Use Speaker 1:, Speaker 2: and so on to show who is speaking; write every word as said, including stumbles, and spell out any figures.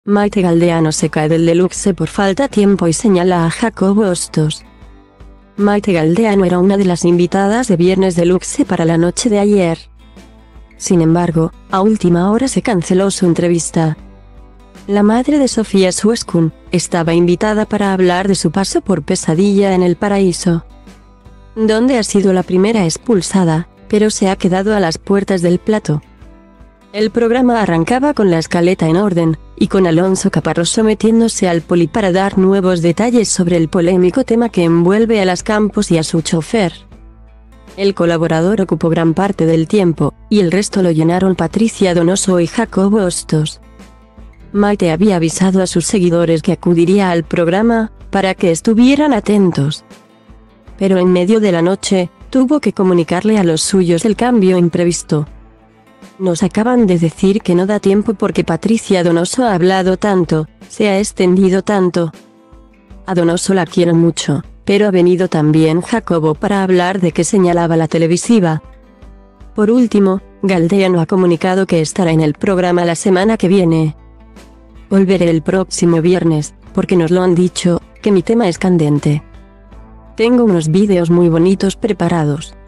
Speaker 1: Maite Galdeano se cae del deluxe por falta tiempo y señala a Jacobo Hostos. Maite Galdeano era una de las invitadas de Viernes Deluxe para la noche de ayer. Sin embargo, a última hora se canceló su entrevista. La madre de Sofía Sueskun estaba invitada para hablar de su paso por Pesadilla en el Paraíso, donde ha sido la primera expulsada, pero se ha quedado a las puertas del plató. El programa arrancaba con la escaleta en orden, y con Alonso Caparrós metiéndose al poli para dar nuevos detalles sobre el polémico tema que envuelve a las Campos y a su chofer. El colaborador ocupó gran parte del tiempo, y el resto lo llenaron Patricia Donoso y Jacobo Hostos. Maite había avisado a sus seguidores que acudiría al programa, para que estuvieran atentos. Pero en medio de la noche, tuvo que comunicarle a los suyos el cambio imprevisto. Nos acaban de decir que no da tiempo porque Patricia Donoso ha hablado tanto, se ha extendido tanto. A Donoso la quiero mucho, pero ha venido también Jacobo para hablar de que señalaba la televisiva. Por último, Galdeano ha comunicado que estará en el programa la semana que viene. Volveré el próximo viernes, porque nos lo han dicho, que mi tema es candente. Tengo unos vídeos muy bonitos preparados.